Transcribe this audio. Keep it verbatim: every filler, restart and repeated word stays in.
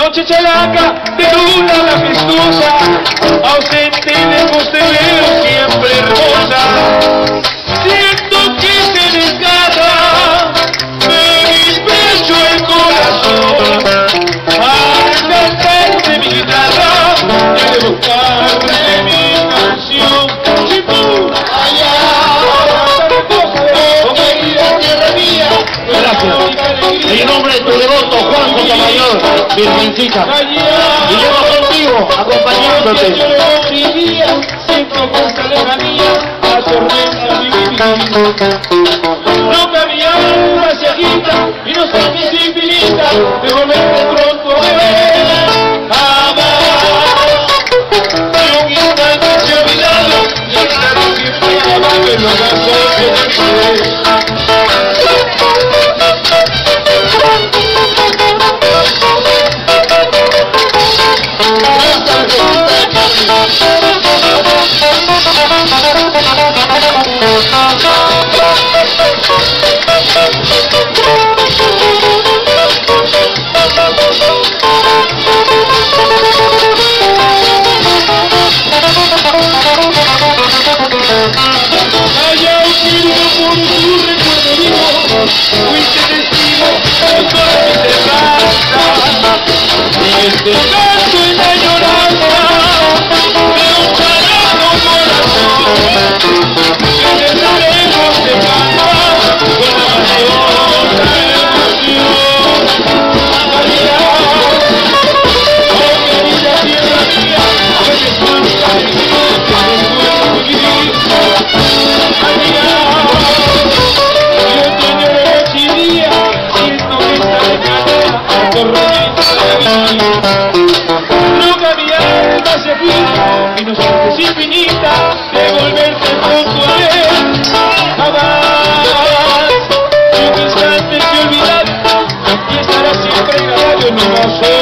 Noche chalaca de luna majestuosa, ausente lejos te veo siempre hermosa. Siento que se desgarra de mis pechos el corazón. Al cantarte mi guitarra y al evocarle mi canción. ¡Chipú! Allá, con querida tierra mía. Gracias. En nombre de tu devoto Juan Sotomayor, Virgencita, y llevo contigo, acompañándote. Siento con esta lejanía atormenta mi vida. Loca mi alma se agita y no sabes infinita de volverte pronto a ver. Jamás de un instante se ha olvidado y el claro que esperaba que lo hagas hoy en el poder. Fuiste testigo de toda mi terraza, este canto en la lloranza de un carajo corazón, que dejaremos de cantar con la pasión, la emoción. María, oh querida tierra mía, eres tanta alegría que me puedo vivir. María, loca mi alma se agita y no sientes infinita de volverte pronto a ver. Jamás de un instante se olvidará y estará siempre grabado en mi corazón.